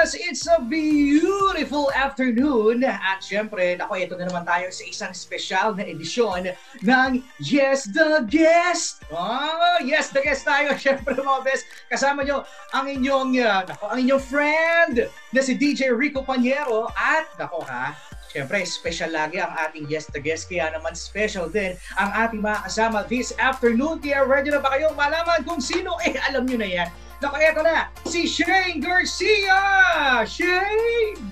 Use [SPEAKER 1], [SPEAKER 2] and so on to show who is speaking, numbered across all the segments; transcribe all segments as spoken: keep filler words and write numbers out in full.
[SPEAKER 1] Yes, it's a beautiful afternoon. At syempre, ako, ito na naman tayo sa isang special na edisyon ng Yes the Guest. Oh, Yes the Guest tayo. Syempre mga best, kasama nyo ang inyong, uh, nako, ang inyong friend na si D J Rico Paniero. At nako ha, syempre, special lagi ang ating Yes the Guest. Kaya naman special din ang ating mga kasama this afternoon. Kaya ready na ba kayong malaman kung sino? Eh, alam nyo na yan. Naku, eto na, si Shane Garcia! Shane!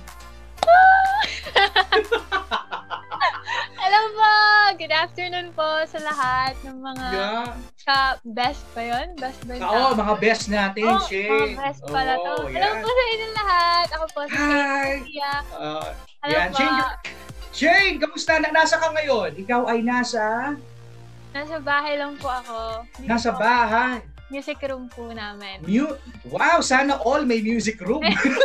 [SPEAKER 2] Hello po! Good afternoon po sa lahat ng mga
[SPEAKER 1] yeah.
[SPEAKER 2] ka-best ba yun? Best ba yun?
[SPEAKER 1] Oo, mga best natin,
[SPEAKER 2] oh,
[SPEAKER 1] Shane.
[SPEAKER 2] mga best pala to.
[SPEAKER 1] Oh,
[SPEAKER 2] Hello
[SPEAKER 1] yeah.
[SPEAKER 2] po sa inyo lahat. Ako po si Shane Garcia.
[SPEAKER 1] Uh,
[SPEAKER 2] Hello
[SPEAKER 1] yan.
[SPEAKER 2] po.
[SPEAKER 1] Shane, Shane, kamusta? Na, nasa ka ngayon? Ikaw ay nasa?
[SPEAKER 2] Nasa bahay lang po ako. Dito
[SPEAKER 1] Nasa
[SPEAKER 2] po,
[SPEAKER 1] bahay.
[SPEAKER 2] music room po namin.
[SPEAKER 1] Mu- wow, sana all may music room.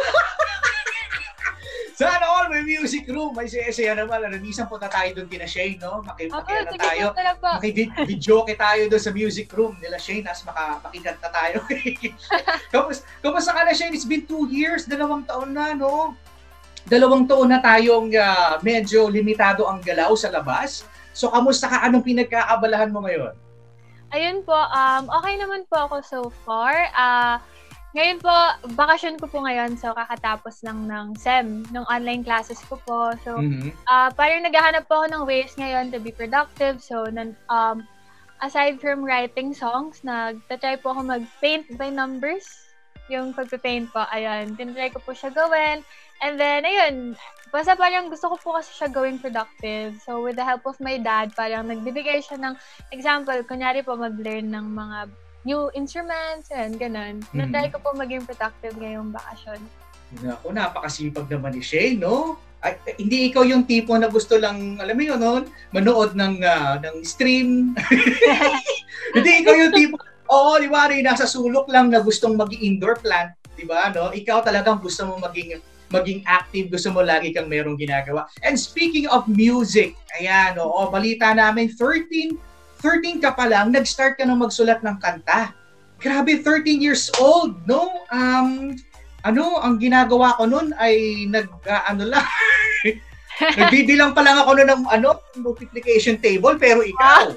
[SPEAKER 1] Sana all may music room. May saya-saya naman. Minsan punta tayo doon kina Shane, no? Maki-
[SPEAKER 2] Ako,
[SPEAKER 1] Makikita
[SPEAKER 2] sige
[SPEAKER 1] tayo.
[SPEAKER 2] po talaga po.
[SPEAKER 1] Maki-video tayo doon sa music room nila Shane. As maka makikanta tayo. Kamusta, kamusta ka na, Shane? It's been two years. Dalawang taon na, no? Dalawang taon na tayong uh, medyo limitado ang galaw sa labas. So, kamusta ka? Anong pinagkakabalahan mo ngayon?
[SPEAKER 2] Ayun po, um, okay naman po ako so far. Uh, ngayon po, bakasyon ko po ngayon. So, kakatapos lang ng S E M, ng online classes ko po. So, mm-hmm. uh, parang naghahanap po ako ng ways ngayon to be productive. So, nan, um, aside from writing songs, nagtatry po ako mag-paint by numbers. Yung pag-paint po, ayun. Tinatry ko po siya gawin. And then, ayun, basta parang gusto ko po kasi siya gawing productive. So, with the help of my dad, parang nagbibigay siya ng example. Kunyari po, mag-learn ng mga new instruments, and ganun. Mm-hmm. Na-try ko po maging productive ngayong bakasyon.
[SPEAKER 1] Naku, napakasipag naman ni Shane, no? Ay, hindi ikaw yung tipo na gusto lang, alam mo yun, no? Manood ng, uh, ng stream. Hindi ikaw yung tipo, oo, di ba, nasa sulok lang na gustong mag-indoor plant, di ba, no? Ikaw talagang gusto mo maging maging active, gusto mo lagi kang merong ginagawa. And speaking of music, ayan, oo, balita namin, thirteen, thirteen ka pa lang, nag-start ka na magsulat ng kanta. Grabe, thirteen years old, no? Um, ano, ang ginagawa ko nun ay nag, uh, ano lang, nagbibilang pa lang ako nun ng, ano, multiplication table, pero ikaw,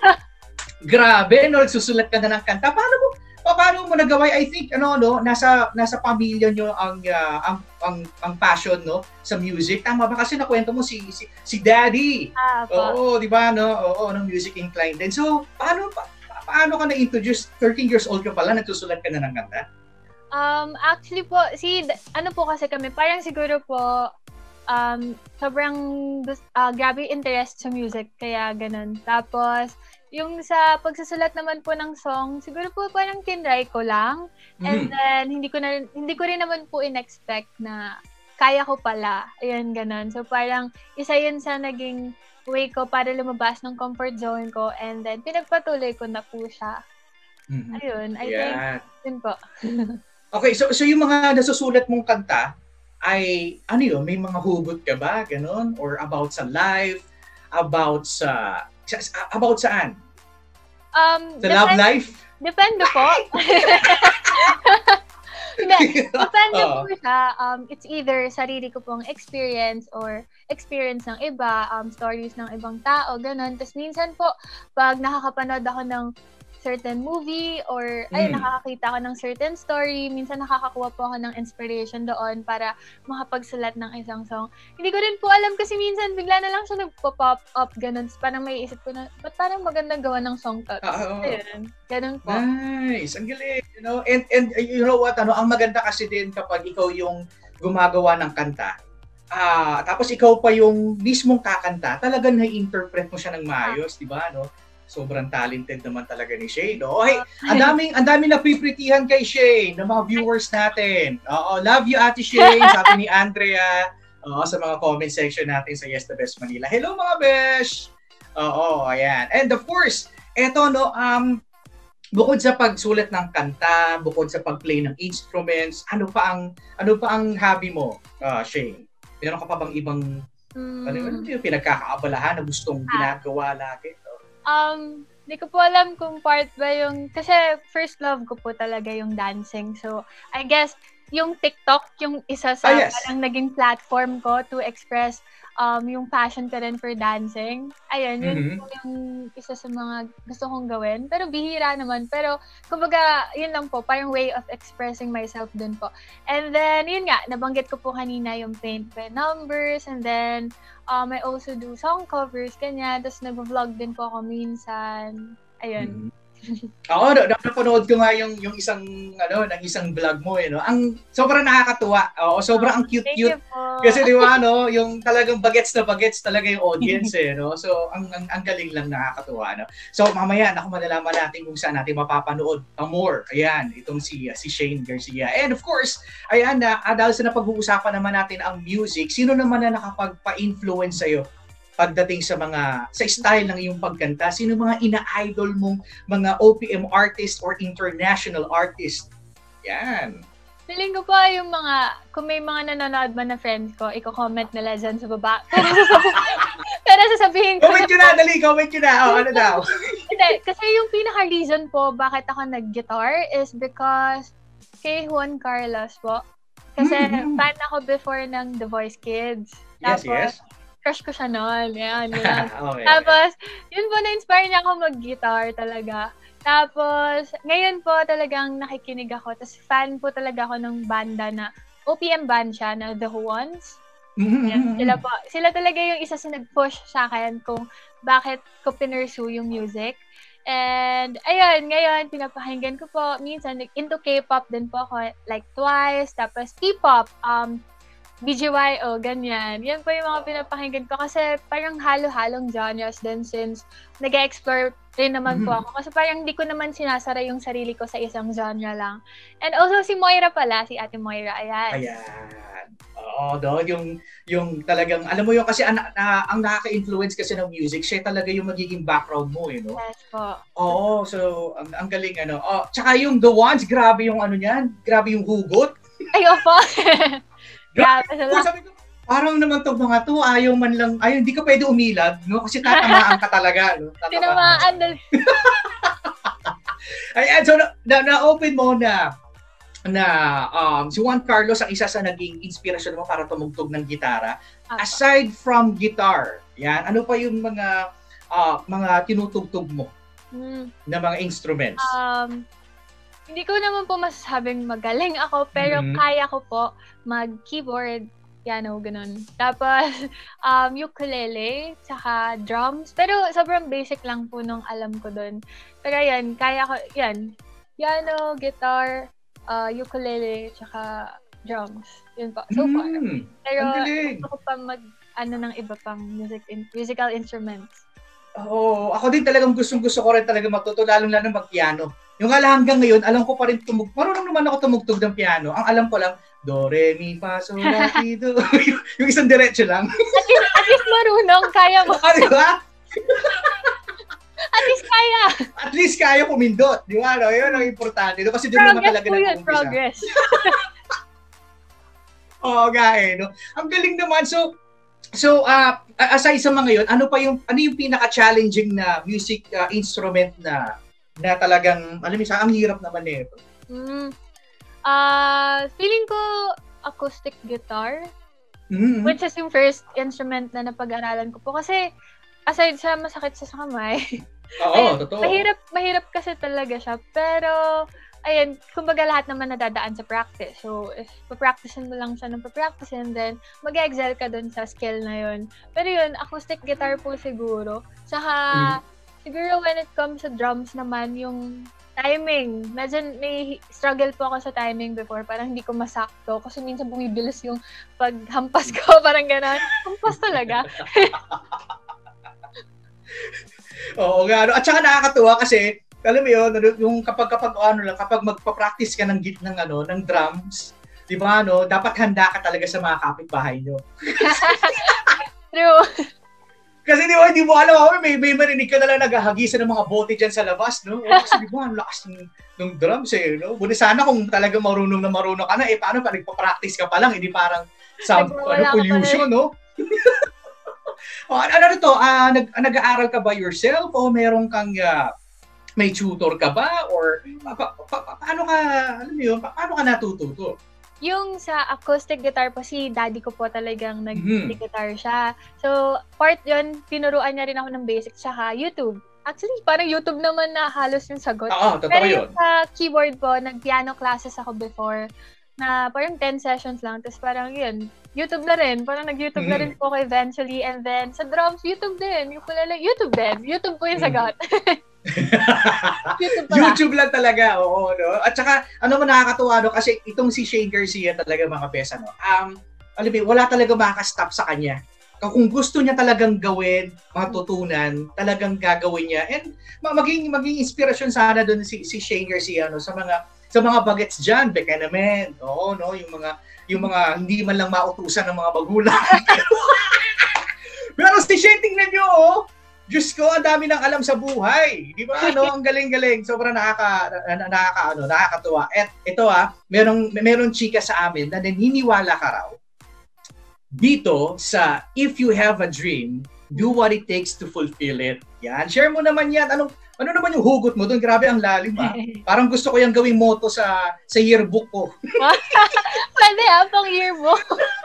[SPEAKER 1] grabe, no, susulat ka na ng kanta. Paano mo, paano mo nagawa? I think ano no, nasa nasa pamilya niyo ang, uh, ang ang ang passion no sa music. Tama ba kasi nakwento mo si si, si Daddy.
[SPEAKER 2] Ah,
[SPEAKER 1] oo, di ba no? Oo, ng music inclined din. So, paano pa, paano ka na-introduce? thirteen years old ka pala, nagsusulat ka na ng kanta?
[SPEAKER 2] Um, actually po, si ano po kasi kami, parang siguro po um sobrang uh, grabe interest sa music kaya ganun. Tapos yung sa pagsusulat naman po ng song, siguro po parang tinry ko lang. Mm-hmm. And then, hindi ko na hindi ko rin naman po in-expect na kaya ko pala. Ayan, ganun. So, parang isa yun sa naging way ko para lumabas ng comfort zone ko. And then, pinagpatuloy ko na po siya. Mm-hmm. Ayun, I yeah. think, yun po.
[SPEAKER 1] Okay, so so yung mga nasusulat mong kanta, ay, ano yun, may mga hugot ka ba? Ganun? Or about sa life? About sa... About saan?
[SPEAKER 2] Um,
[SPEAKER 1] the love life?
[SPEAKER 2] Depende po. Depende oh. po siya. Um, it's either sarili ko pong experience or experience ng iba, um, stories ng ibang tao, ganun. Tapos minsan po, pag nakakapanood ako ng certain movie or ay mm. nakakakita ako ng certain story, minsan nakakakuha po ako ng inspiration doon para makapagsulat ng isang song. Hindi ko rin po alam kasi minsan bigla na lang siya nagpo-pop up ganun. Parang may isip ko na, ba't parang magandang gawa ng song to?
[SPEAKER 1] Uh,
[SPEAKER 2] Ayun, ganun po.
[SPEAKER 1] Nice, ang galing. You know, and, and you know what, ano, ang maganda kasi din kapag ikaw yung gumagawa ng kanta, ah, tapos ikaw pa yung mismong kakanta, talagang na-interpret mo siya ng maayos, ah. di ba, no? Sobrang talented naman talaga ni Shane. No? Okay, ang daming ang daming napipritihan kay Shane ng mga viewers natin. Oo, love you Ate Shane, sabi ni Andrea. Oo, sa mga comment section natin sa Yes the Best Manila. Hello mga besh. Oo, ayan. And of course, eto no, um bukod sa pagsulat ng kanta, bukod sa pag-play ng instruments, ano pa ang ano pa ang hobby mo, uh, Shane? Meron ka pa bang ibang mm. ano yung pinagkakaabalahan na gustong ginagawa lagi?
[SPEAKER 2] Um, hindi ko po alam kung part ba yung, kasi first love ko po talaga yung dancing. So, I guess, yung TikTok, yung isa sa
[SPEAKER 1] ah, yes.
[SPEAKER 2] parang naging platform ko to express um, yung passion ko rin for dancing. Ayun, yun mm-hmm. po yung isa sa mga gusto kong gawin. Pero bihira naman. Pero, kumbaga, yun lang po, parang way of expressing myself dun po. And then, yun nga, nabanggit ko po kanina yung paint by numbers. And then, um, I also do song covers, kanya. Tapos, nag-vlog din po ako minsan. Ayun. Mm-hmm.
[SPEAKER 1] Oo, na- napanood ko nga yung yung isang ano, ng isang vlog mo eh, no. Ang sobrang nakakatuwa. Oo, sobrang ang cute-cute. Kasi di ba no, yung talagang bagets na bagets talaga yung audience eh, no. So ang ang, ang galing lang, nakakatuwa, no. So mamaya naku malalaman natin kung saan natin mapapanood uh, more. Ayan, itong si uh, si Shane Garcia. And of course, ayan na uh, dahil sa napag-uusapan naman natin ang music, sino naman na nakapagpa-influence sa iyo pagdating sa mga sa style ng iyong pagkanta? Sino mga ina-idol mong mga O P M artist or international artist? Yan.
[SPEAKER 2] Feeling ko pa yung mga, kung may mga nanonood man na friends ko, i-comment nila dyan sa baba. Pero sasabihin ko...
[SPEAKER 1] Comment nyo na, dali, comment nyo na. Oh, ano daw?
[SPEAKER 2] Hindi, kasi yung pinaka-reason po bakit ako nag-guitar is because kay Juan Carlos po. Kasi mm-hmm. fan ako before ng The Voice Kids.
[SPEAKER 1] Yes,
[SPEAKER 2] Tapos,
[SPEAKER 1] yes.
[SPEAKER 2] crush ko siya noon. Yan, yan.
[SPEAKER 1] Okay.
[SPEAKER 2] Tapos, yun po, na-inspire niya ako mag-guitar talaga. Tapos, ngayon po talagang nakikinig ako. Tapos, fan po talaga ako ng banda na O P M band siya, na The Who Ones.
[SPEAKER 1] Mm-hmm.
[SPEAKER 2] Yan, sila po. Sila talaga yung isa sa nag-push sa akin kung bakit ko pinursue yung music. And, ayun, ngayon, pinapakinggan ko po. Minsan, into K-pop din po ako, like Twice. Tapos, T-pop. Um, B G Y O, ganyan. Yan po yung mga pinapakinggan ko kasi parang halo-halong genres din since nag-explore rin naman mm-hmm. po ako. Kasi parang hindi ko naman sinasara yung sarili ko sa isang genre lang. And also si Moira pala, si Ate Moira, ayan.
[SPEAKER 1] Ayan. Oo, do, yung, yung talagang, alam mo yung kasi an, na, ang nakaka-influence kasi ng music, siya talaga yung magiging background mo, eh, no?
[SPEAKER 2] Yes po.
[SPEAKER 1] Oo, so, ang, ang galing, ano. Oh, tsaka yung The Ones, grabe yung ano niyan, grabe yung hugot.
[SPEAKER 2] Ay, opo. Grabe sila.
[SPEAKER 1] Sabi ko, parang naman itong mga to, ayaw man lang, ayaw, hindi ka pwede umilag, no? Kasi tatamaan ka talaga, no?
[SPEAKER 2] Tinamaan.
[SPEAKER 1] Ayan, so na, na, na-open mo na na um, si Juan Carlos ang isa sa naging inspirasyon mo para tumugtog ng gitara. Okay. Aside from guitar, yan, ano pa yung mga uh, mga tinutugtog mo hmm. na mga instruments?
[SPEAKER 2] Um, Hindi ko naman po masasabing magaling ako, pero mm-hmm. kaya ko po mag-keyboard, piano, ganun. Tapos, um, ukulele, tsaka drums. Pero sobrang basic lang po nung alam ko dun. Pero yan, kaya ko, yan. Piano, guitar, uh, ukulele, tsaka drums. Yun po, so far.
[SPEAKER 1] Mm,
[SPEAKER 2] pero gusto ko pa mag, ano ng iba pang music in, musical instruments.
[SPEAKER 1] Oo, oh, ako din talagang gustong-gusto ko rin talaga matuto, lalong-lalo mag-piano. Yung ala hanggang ngayon, alam ko pa rin tumug. Marunong naman ako tumugtog ng piano. Ang alam ko lang, do, re, mi, fa, sol, la, si, do. yung, yung isang diretso lang.
[SPEAKER 2] At least, at least marunong, kaya mo.
[SPEAKER 1] Ah, di ba?
[SPEAKER 2] At least kaya.
[SPEAKER 1] At least kaya pumindot. Di ba? No? Yun ang importante. No? Kasi doon naman talaga nag-umpisa.
[SPEAKER 2] Progress.
[SPEAKER 1] Oo, nga eh. No? Ang galing naman. So, so uh, aside sa mga yun, ano pa yung, ano yung pinaka-challenging na music uh, instrument na na talagang, alam mo, ang hirap naman eh.
[SPEAKER 2] Mm. Uh, feeling ko acoustic guitar,
[SPEAKER 1] mm-hmm.
[SPEAKER 2] which is yung first instrument na napag-aralan ko po. Kasi, aside sa masakit sa kamay,
[SPEAKER 1] oo,
[SPEAKER 2] ayun,
[SPEAKER 1] totoo.
[SPEAKER 2] Mahirap, mahirap kasi talaga siya. Pero, ayun, kumbaga lahat naman nadadaan sa practice. So, if papracticein mo lang siya ng papracticein, then mag-excel ka dun sa skill na yun. Pero yun, acoustic guitar po siguro. Saka, mm-hmm. siguro when it comes to drums naman, yung timing. Medyo may struggle po ako sa timing before. Parang hindi ko masakto. Kasi minsan bumibilis yung paghampas ko. Parang gano'n. Hampas talaga.
[SPEAKER 1] Oo nga. At saka nakakatuwa kasi, alam mo yun, yung kapag, kapag, ano lang, kapag magpa-practice ka ng git ng, ano, ng drums, di ba, ano, dapat handa ka talaga sa mga kapitbahay nyo.
[SPEAKER 2] True.
[SPEAKER 1] Kasi di ba, hindi mo alam, oh, may, may marinig ka na lang naghahagisan ng mga bote dyan sa labas, no? O, kasi di ba, ang lakas ng, ng drums eh, no? Buti sana kung talagang marunong na marunong ka na, eh, paano pa nagpa-practice ka pa lang, hindi parang sound ano, pollution, no? O, ano na to, uh, nag, nag-aaral ka ba yourself o meron kang, uh, may tutor ka ba? Or pa, pa, pa, paano ka, alam mo yun, pa, paano ka natututo?
[SPEAKER 2] yung sa acoustic guitar po, si daddy ko po talagang nag-guitar siya. So, part yun, tinuruan niya rin ako ng basic, tsaka YouTube. Actually, parang YouTube naman na halos yung sagot.
[SPEAKER 1] Oo, totoo
[SPEAKER 2] Pero
[SPEAKER 1] yun.
[SPEAKER 2] yung sa keyboard po, nag-piano classes ako before, na parang ten sessions lang. Tapos parang yun, YouTube na rin. Parang nag-YouTube mm. na rin po ako eventually. And then, sa drums, YouTube din. Yung pala lang, YouTube din. YouTube po yung sagot.
[SPEAKER 1] YouTube, YouTube lang talaga, oo, no? At saka, ano mo nakakatuwa, no? Kasi itong si Shane Garcia talaga, mga pesa, no? Um, alam mo, wala talaga makaka-stop sa kanya. Kung gusto niya talagang gawin, matutunan, talagang gagawin niya. And maging maging inspirasyon sana doon si si Shane Garcia, no, sa mga sa mga bagets diyan, beka naman. Oo, no, yung mga yung mga hindi man lang mautusan ng mga magulang. Pero si Shane, tingnan niyo, oh. Diyos ko, ang dami nang alam sa buhay. Di ba? Ano, ang galing-galing. Sobrang nakaka nakaka ano, nakakatuwa. At ito ah, merong merong chika sa amin na naniniwala ka raw dito sa if you have a dream, do what it takes to fulfill it. Yan. Share mo naman yan. Anong, ano naman yung hugot mo doon? Grabe, ang lalim ah. Parang gusto ko yung gawing motto sa sa yearbook ko.
[SPEAKER 2] Pwede ah, pang yearbook.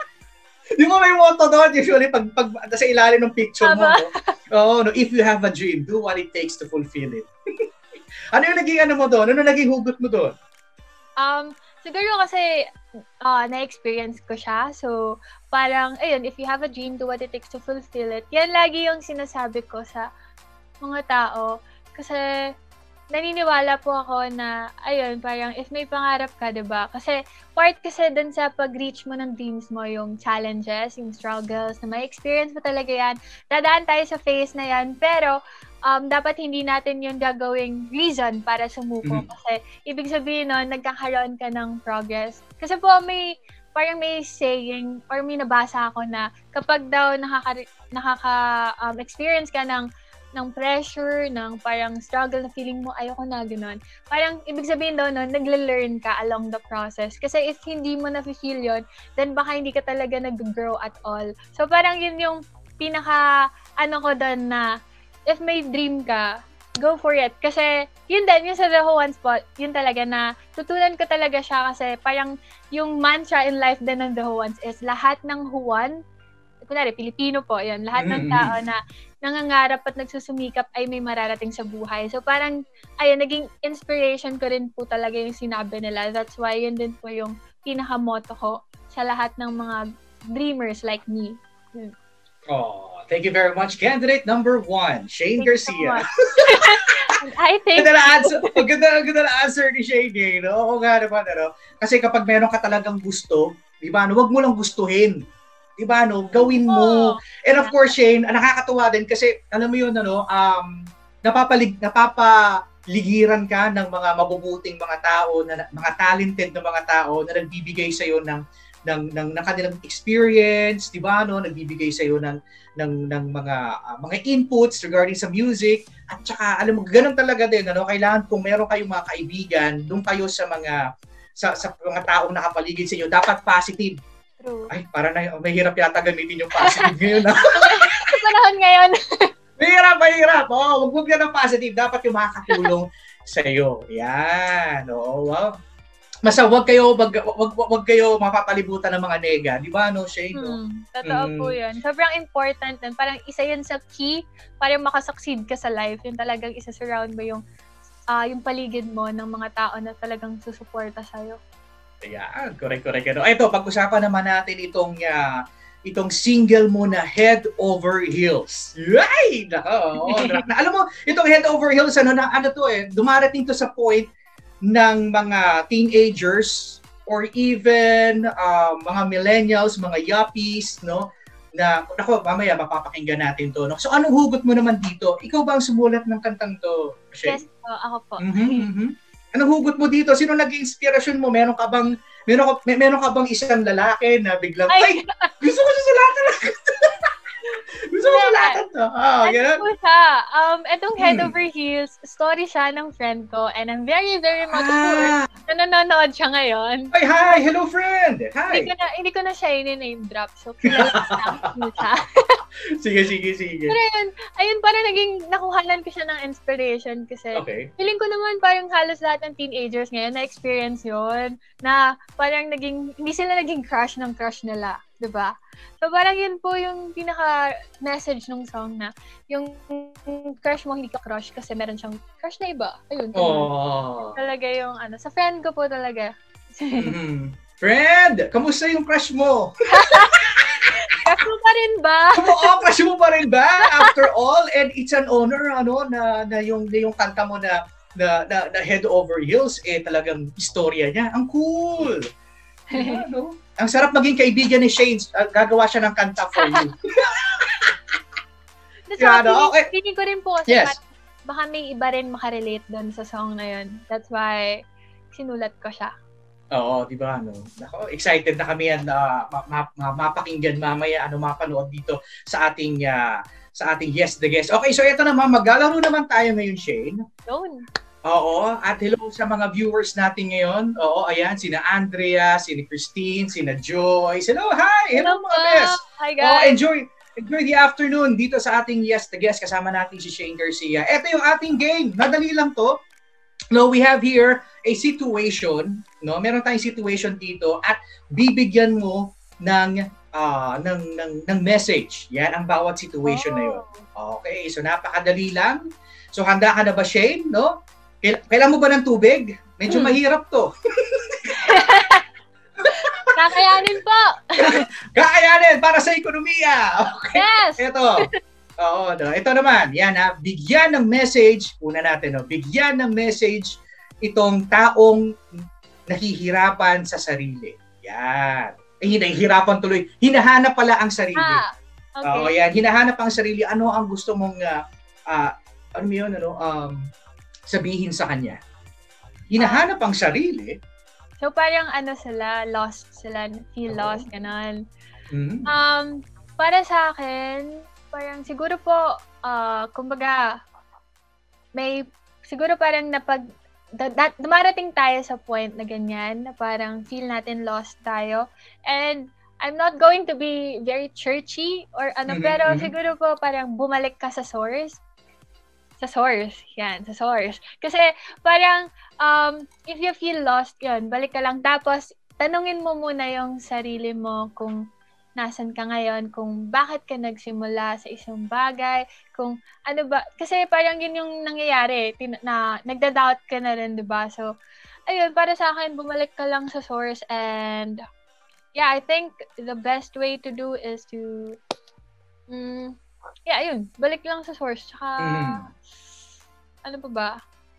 [SPEAKER 1] Di mo may motto doon? Usually, pag, pag sa ilalim ng picture mo. No? Oh, no, if you have a dream, do what it takes to fulfill it. Ano yung naging ano mo doon? Ano naging hugot mo doon?
[SPEAKER 2] Um, siguro kasi uh, na-experience ko siya. So, parang, ayun, if you have a dream, do what it takes to fulfill it. Yan lagi yung sinasabi ko sa mga tao. Kasi, naniniwala po ako na, ayun, parang if may pangarap ka, diba? Kasi, part kasi dun sa pag-reach mo ng dreams mo, yung challenges, yung struggles, na may experience mo talaga yan. Dadaan tayo sa phase na yan, pero, um, dapat hindi natin yung gagawing reason para sumuko. Mm-hmm. Kasi, ibig sabihin nun, nagkakaroon ka ng progress. Kasi po, may, parang may saying, or may nabasa ako na, kapag daw nakaka, nakaka um, experience ka ng ng pressure, ng parang struggle na feeling mo, ayoko na, gano'n. Parang, ibig sabihin daw nun, nagle-learn ka along the process. Kasi if hindi mo na-feel yun, then baka hindi ka talaga nag-grow at all. So, parang yun yung pinaka, ano ko doon na, if may dream ka, go for it. Kasi, yun din, yung sa The Who One Spot, yun talaga na, tutunan ko talaga siya kasi parang yung mantra in life din ng The Who Ones is lahat ng Huwan, kunwari, Pilipino po, yun, lahat ng tao na nangangarap at nagsusumikap ay may mararating sa buhay. So parang, ayun, naging inspiration ko rin po talaga yung sinabi nila. That's why yun din po yung pinaka-motto ko sa lahat ng mga dreamers like me. Yun.
[SPEAKER 1] Oh, thank you very much. Candidate number one, Shane thank Garcia.
[SPEAKER 2] So I think...
[SPEAKER 1] Ganda na answer, ganda, ganda na answer ni Shane, eh, no? Oo nga naman, ano? Kasi kapag meron ka talagang gusto, di ba, no, wag mo lang gustuhin. Diba, no? Gawin mo. And of course, Shane, nakakatuwa din kasi, alam mo yun, ano, um, napapalig, napapaligiran ka ng mga mabubuting mga tao, na, mga talented na mga tao na nagbibigay sa'yo ng, ng, ng, ng kanilang experience, diba, no? Nagbibigay sa'yo ng, ng, ng mga, uh, mga inputs regarding sa music. At saka, alam mo, ganun talaga din, ano? Kailangan kung meron kayong mga kaibigan, doon kayo sa mga, sa, sa mga taong nakapaligid sa inyo, dapat positive.
[SPEAKER 2] True.
[SPEAKER 1] Ay, para na mahirap yata gamitin yung positive ngayon.
[SPEAKER 2] Sa panahon ngayon.
[SPEAKER 1] Mahirap, mahirap. Oh, wag yan ng positive. Dapat yung makakatulong sa iyo. Yan. Oh, wow. Masa wag kayo wag, wag, wag kayo mapapalibutan ng mga nega, di ba, no, Shane? No?
[SPEAKER 2] Hmm, totoo mm. po 'yun. Sobrang important 'yun. Parang isa 'yun sa key para makasucceed ka sa life. Yung talagang isa-surround mo yung uh, yung paligid mo ng mga tao na talagang susuporta sa iyo.
[SPEAKER 1] Ayan, correct, correct. Ano. Ito, pag-usapan naman natin itong uh, itong single mo na Head Over Heels. Right! Nako, na, alam mo, itong Head Over Heels, ano, na, ano to eh, dumarating to sa point ng mga teenagers or even uh, mga millennials, mga yuppies, no? Na, nako, mamaya mapapakinggan natin to. No? So, anong hugot mo naman dito? Ikaw ba ang sumulat ng kantang to? Shane?
[SPEAKER 2] Yes po, ako po.
[SPEAKER 1] Mm-hmm, mm-hmm. Anong hugot mo dito? Sino naging inspirasyon mo? Meron ka bang meron ka, may, meron ka bang isang lalaki na biglang ay, ay gusto ko siya sa lahat. Gusto ko sa lahat to. Ah,
[SPEAKER 2] ano po siya? Um, etong Head hmm. Over Heels, story siya ng friend ko and I'm very very much ah. sure na nanonood siya ngayon.
[SPEAKER 1] Ay, hi! Hello, friend! Hi!
[SPEAKER 2] Hindi ko na, hindi ko na siya i-name drop. So, kilala ko siya.
[SPEAKER 1] Sige, sige, sige.
[SPEAKER 2] Pero yun, ayun, parang naging, nakuhanan ko siya ng inspiration kasi
[SPEAKER 1] okay.
[SPEAKER 2] feeling ko naman parang halos lahat ng teenagers ngayon na-experience yun, na parang naging, hindi sila naging crush ng crush nila, di ba? So parang yun po yung pinaka-message ng song na yung crush mo hindi ka crush kasi meron siyang crush na iba. Ayun.
[SPEAKER 1] Oh.
[SPEAKER 2] Talaga yung ano, sa friend ko po talaga.
[SPEAKER 1] mm-hmm. Friend, kamusta yung crush mo?
[SPEAKER 2] Crush mo pa rin ba?
[SPEAKER 1] Oo, crush mo pa rin ba? After all, and it's an honor ano na, na yung na yung kanta mo na na, na na head over heels eh talagang istorya niya. Ang cool. Diba, no? Ang sarap maging kaibigan ni Shane. Uh, gagawa siya ng kanta for you.
[SPEAKER 2] So, yeah, no? Okay. Feeling ko rin po kasi
[SPEAKER 1] yes.
[SPEAKER 2] baka may iba rin makarelate doon sa song na yun. That's why sinulat ko siya.
[SPEAKER 1] Oo, di ba? No? Ako, excited na kami yan na uh, ma- ma- mapakinggan mamaya, ano, mapanood dito sa ating uh, sa ating Yes the Guest. Okay, so ito naman, maglalaro naman tayo ngayon, Shane.
[SPEAKER 2] Yun.
[SPEAKER 1] Oo, at hello sa mga viewers natin ngayon. Oo, ayan, sina Andrea, sina Christine, sina Joyce. Hello, hi! Hello, hello mga best!
[SPEAKER 2] Hi, guys!
[SPEAKER 1] Oh, enjoy, enjoy the afternoon dito sa ating Yes the Guest. Kasama natin si Shane Garcia. Ito yung ating game. Madali lang to. No, we have here a situation, no? Meron tayong situation dito at bibigyan mo ng uh, ng ng ng message. Yan ang bawat situation oh. na 'yon. Okay, so napakadali lang. So handa ka na ba, Shane, no? Kailan mo ba ng tubig? Medyo hmm. mahirap 'to.
[SPEAKER 2] Kakayanin po.
[SPEAKER 1] Kakayanin para sa ekonomiya. Okay.
[SPEAKER 2] Yes.
[SPEAKER 1] Ito. Oo, no. Ito naman, yan ha, bigyan ng message, una natin, no, bigyan ng message itong taong nahihirapan sa sarili. Yan. Eh, hinahirapan tuloy. Hinahanap pala ang sarili.
[SPEAKER 2] Ah, okay.
[SPEAKER 1] Oo, yan. Hinahanap ang sarili. Ano ang gusto mong, uh, uh, ano yun, ano, um, sabihin sa kanya? Hinahanap ang sarili.
[SPEAKER 2] So, parang ano sila, lost sila, feel oh. lost, ganon.
[SPEAKER 1] Mm-hmm.
[SPEAKER 2] Um, para sa akin, parang siguro po, uh, kumbaga, may, siguro parang napag, da, da, dumarating tayo sa point na ganyan, na parang feel natin lost tayo. And I'm not going to be very churchy or ano, mm-hmm, pero mm-hmm. siguro po parang bumalik ka sa source. Sa source, yan, sa source. Kasi parang, um, if you feel lost, yun, balik ka lang. Tapos, tanungin mo muna yung sarili mo kung nasan ka ngayon, kung bakit ka nagsimula sa isang bagay, kung ano ba, kasi parang yun yung nangyayari, tin- na nagda-doubt ka na rin, diba? So, ayun, para sa akin, bumalik ka lang sa source and, yeah, I think the best way to do is to, mm, yeah, ayun, balik lang sa source, tsaka, mm. ano pa ba?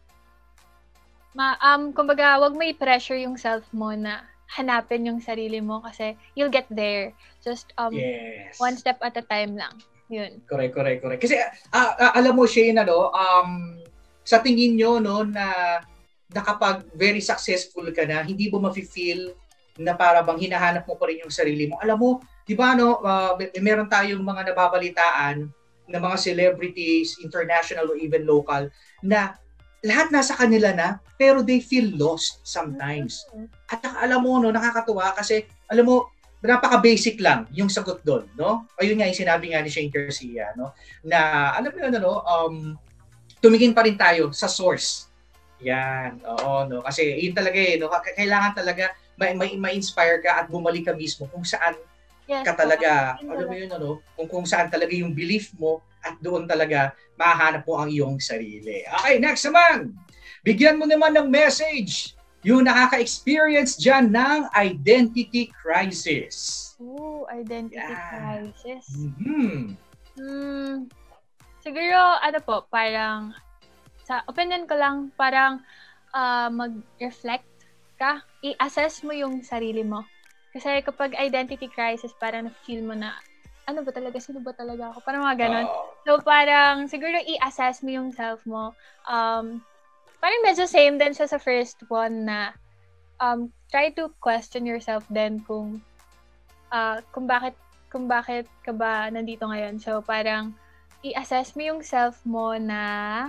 [SPEAKER 2] Ma, um, kumbaga, wag may pressure yung self mo na hanapin yung sarili mo kasi you'll get there. Just um
[SPEAKER 1] yes.
[SPEAKER 2] one step at a time lang. Yun.
[SPEAKER 1] Correct, correct, correct. Kasi uh, uh, alam mo, Shane, ano, um, sa tingin nyo, no, na, na kapag very successful ka na, hindi mo mafe-feel na para bang hinahanap mo pa rin yung sarili mo. Alam mo, di ba, no, uh, may, meron tayong mga nababalitaan na mga celebrities, international or even local, na lahat nasa kanila na, pero they feel lost sometimes. At alam mo, no, nakakatuwa kasi, alam mo, napaka-basic lang yung sagot doon, no? Ayun nga yung sinabi nga ni Shane Garcia, no? Na, alam mo yun, ano, um, tumingin pa rin tayo sa source. Yan, oo, no? Kasi yun talaga eh, no? Kailangan talaga ma- ma- ma-inspire ka at bumalik ka mismo kung saan yes, ka talaga, okay. Alam mo yun, ano? Kung, kung saan talaga yung belief mo at doon talaga mahanap mo ang iyong sarili. Okay, next naman. Bigyan mo naman ng message yung nakaka-experience dyan ng identity crisis.
[SPEAKER 2] Ooh, identity yeah. crisis.
[SPEAKER 1] Mm-hmm.
[SPEAKER 2] Hmm, siguro, ano po, parang, sa opinion ko lang, parang uh, mag-reflect ka, i-assess mo yung sarili mo. Kasi kapag identity crisis, parang feel mo na, ano ba talaga, sino ba talaga ako? Parang mga ganon. Oh. So, parang, siguro i-assess mo yung self mo. Um, parang medyo same din siya sa first one na um, try to question yourself din kung uh, kung bakit kung bakit ka ba nandito ngayon. So, parang i-assess mo yung self mo na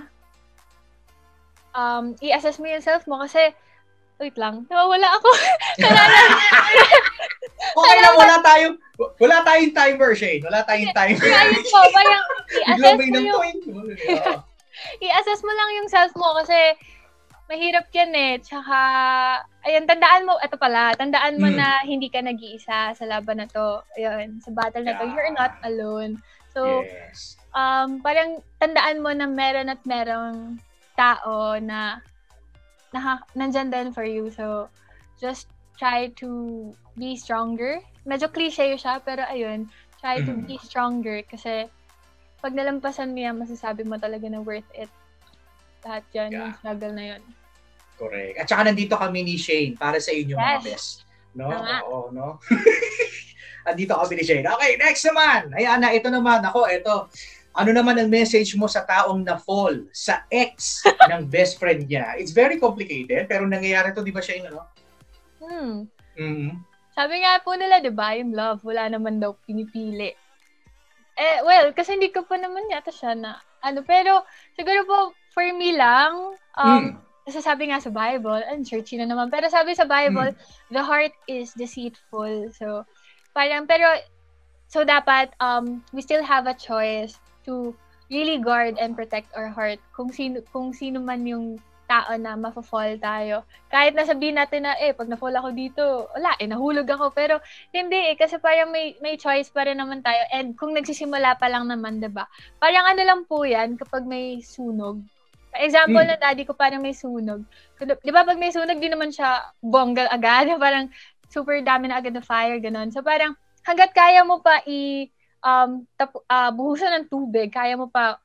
[SPEAKER 2] um, i-assess mo yung self mo kasi wait lang, nawawala ako.
[SPEAKER 1] Okay lang, wala tayong, wala tayong timer, Shane. Wala tayong timer.
[SPEAKER 2] Kaya yun po, parang i-assess mo yung,
[SPEAKER 1] uh,
[SPEAKER 2] i-assess mo lang yung self mo kasi mahirap yan eh. Tsaka, ayun, tandaan mo, eto pala, tandaan mo hmm. na hindi ka nag-iisa sa laban na to. Ayun, sa battle na to, yeah. You're not alone. So,
[SPEAKER 1] yes.
[SPEAKER 2] um, parang tandaan mo na meron at merong tao na, na nandyan din for you. So, just try to be stronger. Medyo cliche siya, pero ayun, try to be stronger kasi pag nalampasan mo yan, masasabi mo talaga na worth it. Lahat yan, yeah. Yung struggle na yun.
[SPEAKER 1] Correct. At saka nandito kami ni Shane para sa inyo, yes. Mga best. No?
[SPEAKER 2] Tama.
[SPEAKER 1] Oo, no? Andito kami ni Shane. Okay, next naman. Ayan na, ito naman. Ako, ito. Ano naman ang message mo sa taong na-fall sa ex ng best friend niya? It's very complicated, pero nangyayari to, di ba, Shane? Ano?
[SPEAKER 2] Hmm.
[SPEAKER 1] Mm-hmm.
[SPEAKER 2] Sabi nga po nila, di ba, yung love, wala naman daw pinipili. Eh, well, kasi hindi ko pa naman yata siya na, ano, pero, siguro po, for me lang, um, mm. kasi sabi nga sa Bible, and churchy na naman, pero sabi sa Bible, mm. the heart is deceitful. So, parang, pero, so dapat, um, we still have a choice to really guard and protect our heart. Kung sino, kung sino man yung tao na mafo-fall tayo. Kahit nasabihin natin na, eh, pag na-fall ako dito, wala, eh, nahulog ako. Pero, hindi eh, kasi parang may, may choice pa rin naman tayo. And kung nagsisimula pa lang naman, diba? Parang ano lang po yan, kapag may sunog. For example, mm. na daddy ko parang may sunog. Di ba, pag may sunog, di naman siya bonggal agad. Parang super dami na agad na fire, gano'n. So, parang hanggat kaya mo pa i- um, tap- uh, buhusan ng tubig, kaya mo pa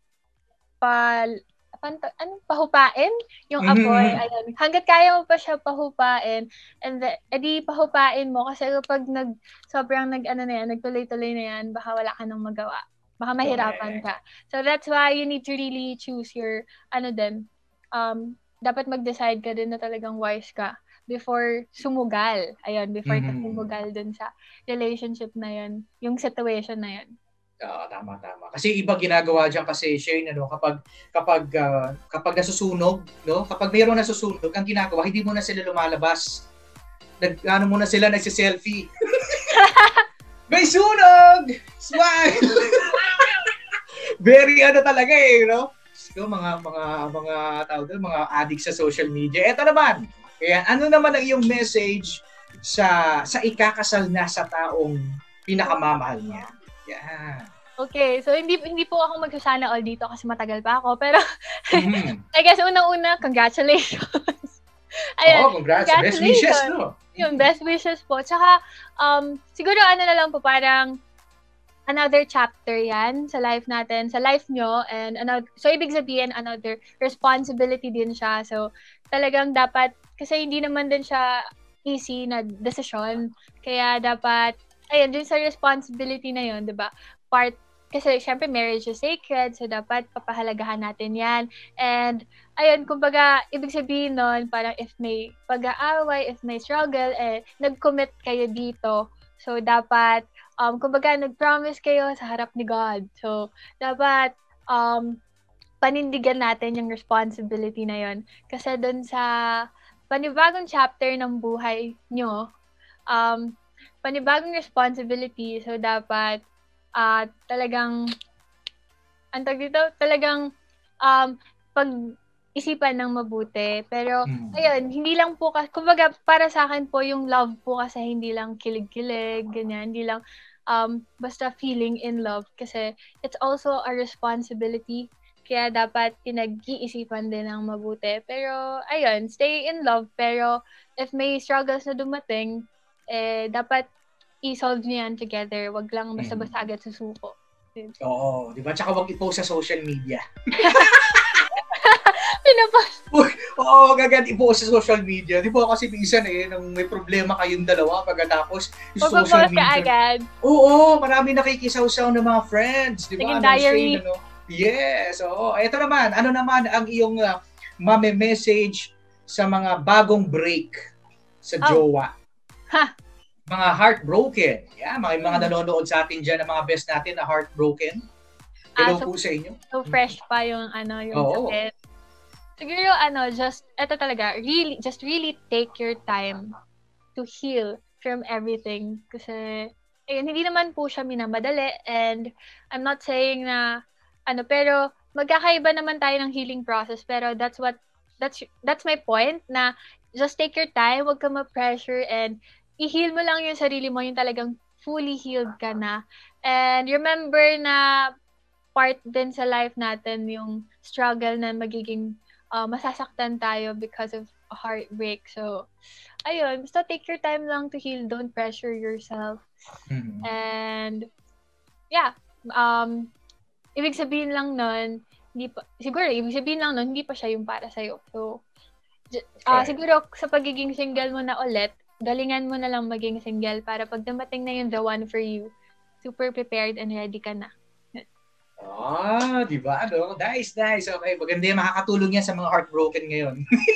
[SPEAKER 2] pa Panta, ano, pahupain yung apoy. Mm-hmm. Ayun. Hanggat kaya mo pa siya pahupain, and the, edi pahupain mo kasi kapag nag, sobrang nag, ano na yan, nagtuloy-tuloy na yan, baka wala ka nang magawa. Baka mahirapan ka. So that's why you need to really choose your, ano din, um, dapat mag-decide ka din na talagang wise ka before sumugal. Ayun, before mm-hmm. ka sumugal dun sa relationship na yun, yung situation na yun.
[SPEAKER 1] Uh, tama tama. Kasi iba ginagawa diyan kasi Shane, ano, kapag kapag uh, kapag nasusunog, no? Kapag mayroong nasusunog, ang ginagawa hindi mo na sila lumalabas. Nag ano muna sila nagse-selfie. May sunog! Smile. Very ano talaga eh, no? So, mga mga mga tao doon, mga addict sa social media. Ito naman. Kaya ano naman ang iyong message sa sa ikakasal na sa taong pinakamamahal niya? Yeah.
[SPEAKER 2] Okay, so hindi hindi po ako magsasana all dito kasi matagal pa ako, pero mm-hmm. I guess unang-una, congratulations.
[SPEAKER 1] Ayan, oh, congrats. Best wishes, no?
[SPEAKER 2] Yung best wishes po. Tsaka, um, siguro ano na lang po, parang another chapter yan sa life natin, sa life nyo, and another, so ibig sabihin, another responsibility din siya. So, talagang dapat, kasi hindi naman din siya easy na decision, kaya dapat, ayun, dun sa responsibility na yun, di ba? Part, kasi syempre marriage is sacred, so dapat papahalagahan natin yan. And, ayun, kumbaga, ibig sabihin nun, parang if may pag-aaway, if may struggle, eh, nag-commit kayo dito. So, dapat, um, kumbaga, nag-promise kayo sa harap ni God. So, dapat, um, panindigan natin yung responsibility na yun. Kasi dun sa panibagong chapter ng buhay nyo, um, panibagong responsibility, so dapat uh, talagang antag dito, talagang um, pag-isipan ng mabuti. Pero, mm. ayun, hindi lang po, kumbaga, para sa akin po, yung love po kasi hindi lang kilig-kilig, ganyan, hindi lang um, basta feeling in love. Kasi, it's also a responsibility. Kaya dapat pinag-iisipan din ng mabuti. Pero, ayun, stay in love. Pero, if may struggles na dumating, eh, dapat i-solve niyo yan together. Wag lang basta-basta agad susuko.
[SPEAKER 1] Oo, di ba? Tsaka wag i-post sa social media.
[SPEAKER 2] Pinapost.
[SPEAKER 1] Oo, agad i-post sa social media. Di ba kasi minsan eh, nung may problema kayong dalawa, pagkatapos yung social media.
[SPEAKER 2] Ka agad.
[SPEAKER 1] Oo, marami nakikisaw-saw ng mga friends. Di ba?
[SPEAKER 2] Naging diary.
[SPEAKER 1] Ano, yes, oo. Ito naman, ano naman ang iyong uh, mame-message sa mga bagong break sa oh. jowa?
[SPEAKER 2] Ha!
[SPEAKER 1] Mga heartbroken. Yeah, mga, mga nanonood sa atin dyan, ng mga best natin na heartbroken. Hello ah, so, po sa inyo.
[SPEAKER 2] So fresh pa yung ano, yung oh. sakit. Siguro ano, just, eto talaga, really, just really take your time to heal from everything. Kasi, ayun, hindi naman po siya minamadali. And I'm not saying na, ano, pero magkakaiba naman tayo ng healing process. Pero that's what, that's, that's my point, na just take your time, huwag ka ma-pressure, and i-heal mo lang yung sarili mo, yung talagang fully healed ka na. And remember na part din sa life natin yung struggle na magiging uh, masasaktan tayo because of a heartbreak. So, ayun, basta take your time lang to heal. Don't pressure yourself. Mm-hmm. And, yeah, um, ibig sabihin lang nun, hindi pa, siguro, ibig sabihin lang nun, hindi pa siya yung para sa'yo. So, uh, siguro, sa pagiging single mo na ulit, galingan mo na lang maging single para pag dumating na yung the one for you, super prepared and ready ka na.
[SPEAKER 1] Ah, di ba? Ano? Nice, nice. Okay, maganda yung makakatulong yan sa mga heartbroken ngayon.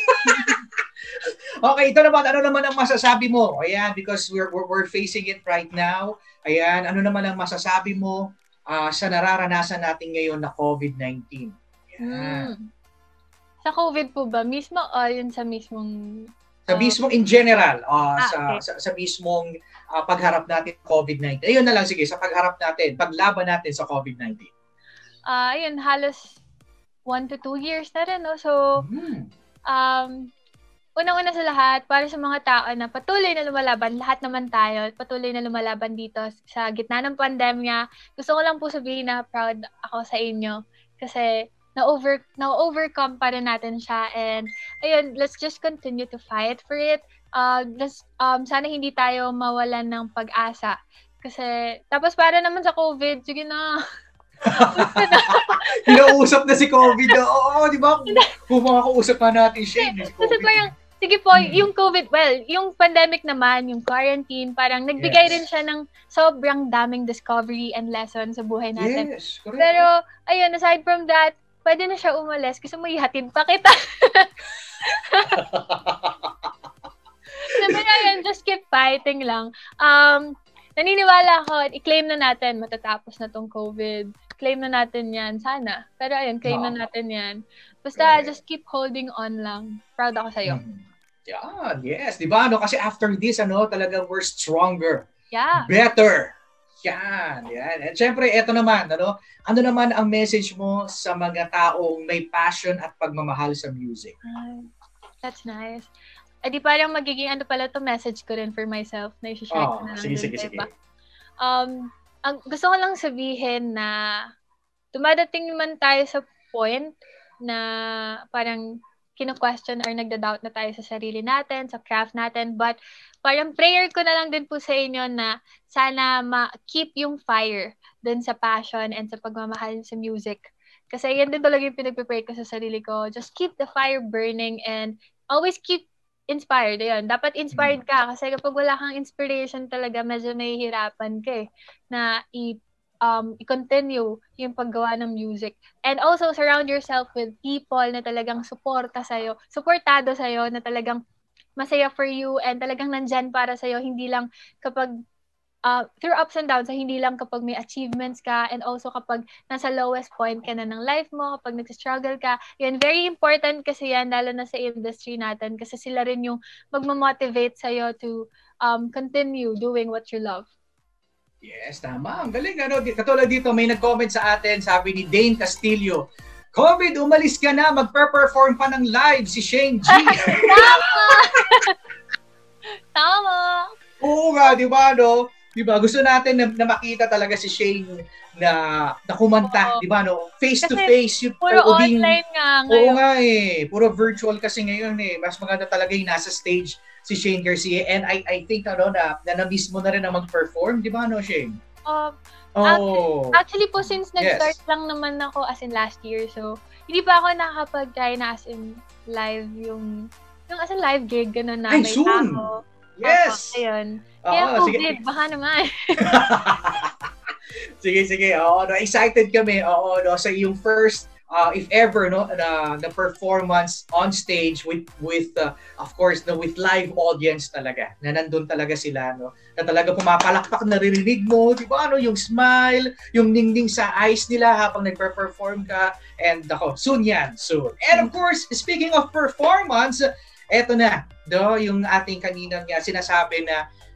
[SPEAKER 1] Okay, ito naman, ano naman ang masasabi mo? Ayan, because we're, we're, we're facing it right now. Ayan, ano naman ang masasabi mo uh, sa nararanasan natin ngayon na COVID nineteen? Ayan. Hmm.
[SPEAKER 2] Sa COVID po ba? Mismo o yun sa mismong...
[SPEAKER 1] Sa mismong in general, uh, ah, sa, okay. sa sa mismong uh, pagharap natin sa COVID nineteen. Ayun na lang, sige, sa pagharap natin, paglaban natin sa COVID nineteen.
[SPEAKER 2] Ah, uh, ayun, halos one to two years na rin, no? So, mm. um, unang-una sa lahat, para sa mga tao na patuloy na lumalaban, lahat naman tayo, patuloy na lumalaban dito sa gitna ng pandemya, gusto ko lang po sabihin na proud ako sa inyo. Kasi, na-over, na-overcome pa rin natin siya. And, ayun, let's just continue to fight for it. Uh, let's, um, sana hindi tayo mawalan ng pag-asa. Kasi, tapos para naman sa COVID, sige na.
[SPEAKER 1] Pinausap na si COVID. Oo, di ba? Kung makakausap pa natin siya. Si
[SPEAKER 2] kasi parang, sige po, yung COVID, well, yung pandemic naman, yung quarantine, parang nagbigay yes. rin siya ng sobrang daming discovery and lesson sa buhay natin. Yes, correct. Pero, ayun, aside from that, pwede na siya umalis. Gusto mo ihatid pa kita. Sabi na yun, just keep fighting lang. Um, naniniwala ako, i-claim na natin, matatapos na tong COVID. Claim na natin yan, sana. Pero ayun, claim no. na natin yan. Basta, okay. just keep holding on lang. Proud ako sa'yo.
[SPEAKER 1] Mm. Yan, yes. Diba, ano? Kasi after this, ano, talagang we're stronger.
[SPEAKER 2] Yeah.
[SPEAKER 1] Better. Yan, yan. At syempre, eto naman, ano, ano naman ang message mo sa mga taong may passion at pagmamahal sa music?
[SPEAKER 2] Uh, that's nice. Eh di parang magiging ano pala to message ko rin for myself na i-share ko
[SPEAKER 1] oh,
[SPEAKER 2] na lang.
[SPEAKER 1] Sige, sige, sige.
[SPEAKER 2] Um, ang, gusto ko lang sabihin na dumadating naman tayo sa point na parang kino-question or nagda-doubt na tayo sa sarili natin, sa craft natin, but parang prayer ko na lang din po sa inyo na sana ma-keep yung fire dun sa passion and sa pagmamahal sa music. Kasi yan din talaga yung pinagpipray ko sa sarili ko. Just keep the fire burning and always keep inspired. Ayun, dapat inspired ka kasi kapag wala kang inspiration talaga, medyo nahihirapan ka eh, na i- um, i-continue yung paggawa ng music. And also, surround yourself with people na talagang suporta sa'yo, suportado sa'yo, na talagang masaya for you and talagang nandyan para sa'yo, hindi lang kapag uh, through ups and downs, hindi lang kapag may achievements ka and also kapag nasa lowest point ka na ng life mo, kapag nag-struggle ka. Yan, very important kasi yan, lalo na sa industry natin kasi sila rin yung magmamotivate sa'yo to um, continue doing what you love.
[SPEAKER 1] Yes, tama. Ang galing. Ano, katulad dito, may nag-comment sa atin, sabi ni Dane Castillo, COVID, umalis ka na, magper-perform pa ng live si Shane G.
[SPEAKER 2] Tama! Tama!
[SPEAKER 1] Oo nga, di ba, no? Di ba, gusto natin na, na makita talaga si Shane na, na kumanta, di ba, no? Face to face. Yung,
[SPEAKER 2] puro o, online being, nga ngayon.
[SPEAKER 1] Oo nga eh. Puro virtual kasi ngayon eh. Mas maganda talaga yung nasa stage si Shane Garcia. And I I think ano, na, na na-miss mo na rin na mag-perform, di ba, no, Shane?
[SPEAKER 2] Uh, oh. Actually, actually po, since nag-start yes. lang naman ako as in last year, so hindi pa ako nakakapag-try na as in live yung, yung as in live gig, gano'n na.
[SPEAKER 1] Ay, soon!
[SPEAKER 2] Ako.
[SPEAKER 1] Yes!
[SPEAKER 2] Uh, ayun. Kaya oh, COVID, sige. Baka naman.
[SPEAKER 1] Sige, sige. Oo, no, excited kami. Oo, no, sa yung first, uh, if ever, no, na, na performance on stage with, with uh, of course, no, with live audience talaga. Na nandun talaga sila, no. Na talaga pumapalakpak, naririnig mo, di ba, ano, yung smile, yung ningning sa eyes nila habang nagpe-perform ka. And ako, soon yan, soon. And of course, speaking of performance, eto na, do, yung ating kaninang nga sinasabi na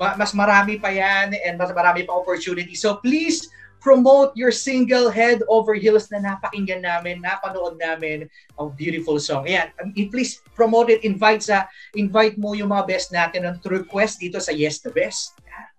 [SPEAKER 1] mas marami pa yan and mas marami pa opportunity. So please promote your single Head Over Heels na napakinggan namin, napanood namin. A beautiful song. Ayan, please promote it, invite sa invite mo yung mga best natin and request dito sa Yes the Best.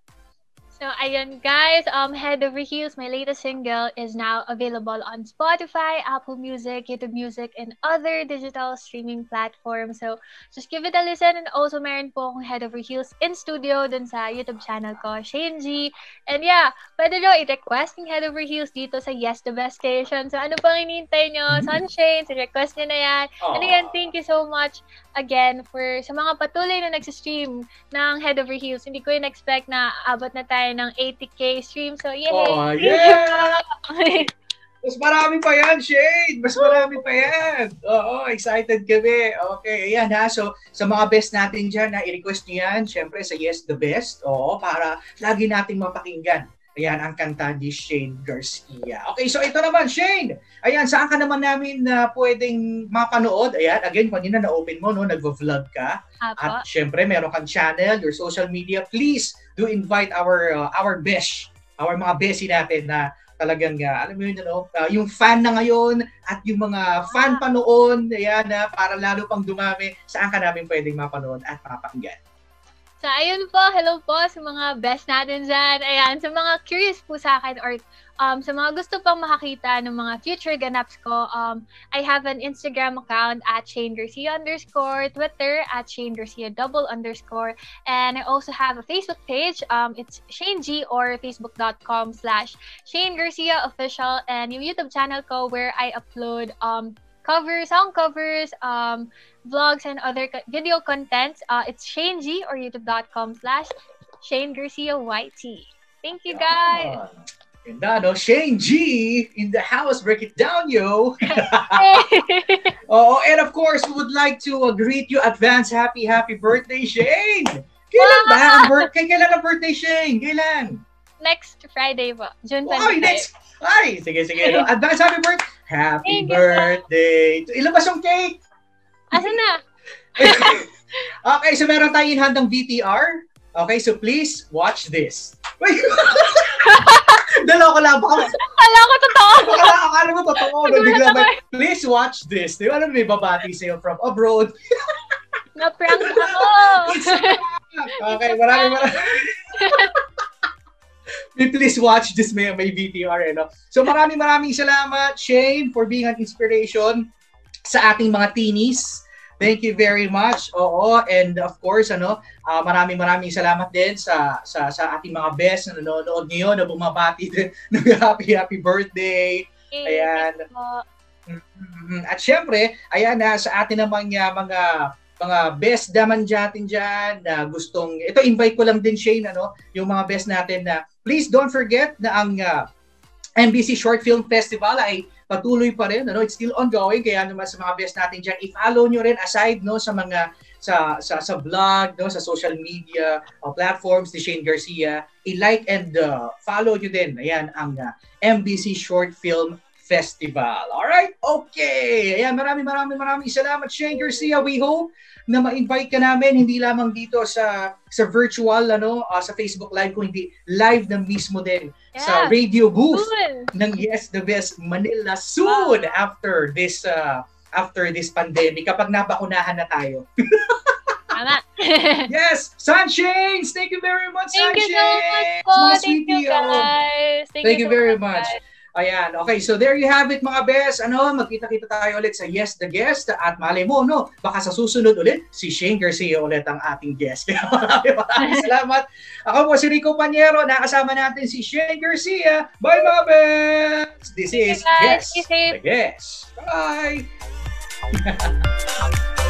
[SPEAKER 2] So, ayun guys, um, Head Over Heels, my latest single, is now available on Spotify, Apple Music, YouTube Music, and other digital streaming platforms. So, just give it a listen. And also, meron po akong Head Over Heels in studio dun sa YouTube channel ko, Shane G. And yeah, pwede nyo i-request yung Head Over Heels dito sa Yes the Best Station. So, ano pang hinihintay nyo? Sunshine, so request nyo na yan. Aww. And again, thank you so much again for sa mga patuloy na nagsistream ng Head Over Heels. Hindi ko in-expect na abot na tayo ng eighty K stream. So, yay!
[SPEAKER 1] Oh, yeah! Mas marami pa yan, Shane! Mas marami pa yan! Oo, excited kami. Okay, ayan ha. So, sa mga best natin dyan, na i-request nyo yan, syempre sa Yes the Best. Oo, para lagi nating mapakinggan. Ayan, ang kanta ni Shane Garcia. Okay, so ito naman, Shane! Ayan, saan ka naman namin na uh, pwedeng mapanood? Ayan, again, kanina na-open mo, no? Nagvo-vlog ka.
[SPEAKER 2] Apo.
[SPEAKER 1] At syempre, meron kang channel, your social media. Please do invite our uh, our besh, our mga beshi natin na talagang, uh, alam mo yun, no? uh, yung fan na ngayon at yung mga fan pa noon, ayan, uh, para lalo pang dumami, saan ka namin pwedeng mapanood at mapakinggan?
[SPEAKER 2] So, ayun po, hello po sa mga best natin dyan. Ayan, sa mga curious po sa akin or um, sa mga gusto pang makakita ng mga future ganaps ko, um, I have an Instagram account at Shane Garcia underscore, Twitter at Shane Garcia double underscore, and I also have a Facebook page. Um, it's Shane G or facebook.com slash Shane Garcia official, and yung YouTube channel ko where I upload um, covers, song covers, um, vlogs, and other co- video contents. Uh, it's Shane G or youtube.com slash Shane Garcia Y T. Thank you, guys!
[SPEAKER 1] Ganda, no? Shane G in the house. Break it down, yo! Oh, and of course, we would like to uh, greet you advance happy, happy birthday, Shane! Kailan ba ang birthday? Kailan ang birthday, Shane? Kailan?
[SPEAKER 2] Next Friday po. June
[SPEAKER 1] Oh,
[SPEAKER 2] twenty-five.
[SPEAKER 1] next! Ay, sige, sige. No? Advance happy birthday! Happy birthday! Ilan ba siyang cake?
[SPEAKER 2] Asan na?
[SPEAKER 1] Okay, so meron tayong handang V T R. Okay, so please watch this. Dalawa ko lang. Baka,
[SPEAKER 2] Akala ko totoo.
[SPEAKER 1] Akala, akala mo totoo. No? Bigla ba, please watch this. Di ba alam may babati sa'yo from abroad?
[SPEAKER 2] Na-prank ako.
[SPEAKER 1] Okay, maraming maraming. Please watch this, may, may V T R. Eh, no? So maraming maraming salamat, Shane, for being an inspiration sa ating mga teenies. Thank you very much. Oo, and of course, ano, uh, maraming maraming salamat din sa sa sa ating mga best na nanonood ngayon na bumabati din ng happy happy birthday.
[SPEAKER 2] Okay,
[SPEAKER 1] ayan. Mm-hmm. At syempre, ayan na sa atin namang uh, mga mga best naman dyan dyan na gustong, ito invite ko lang din, Shane, ano, yung mga best natin na please don't forget na ang uh, M B C Short Film Festival ay patuloy pa rin, ano, it's still ongoing, kaya naman sa mga best natin dyan, i-follow nyo rin aside, no, sa mga, sa, sa, sa blog, no, sa social media uh, platforms ni Shane Garcia, i-like and uh, follow nyo din, ayan, ang uh, M B C Short Film Festival. Alright? Okay! Ayan, maraming maraming maraming salamat, Shane Garcia. We hope na ma-invite ka namin, hindi lamang dito sa sa virtual, ano, uh, sa Facebook Live, kundi live na mismo din yeah. sa radio booth cool. ng Yes the Best Manila soon wow. after this uh, after this pandemic, kapag nabakunahan na tayo.
[SPEAKER 2] Tama.
[SPEAKER 1] Yes! Sunshine! Thank you very much,
[SPEAKER 2] Thank
[SPEAKER 1] Sunshine!
[SPEAKER 2] you so much po! Thank you, guys!
[SPEAKER 1] Thank, Thank you, you so very much. much. Ayan, okay, so there you have it, mga best. Ano, magkita-kita tayo ulit sa Yes the Guest, at malay mo, no, baka sa susunod ulit, si Shane Garcia ulit ang ating guest. Kaya maraming maraming salamat. Ako po si Rico Paniero, nakasama natin si Shane Garcia. Bye, mga best! This is Yes the Guest. Bye!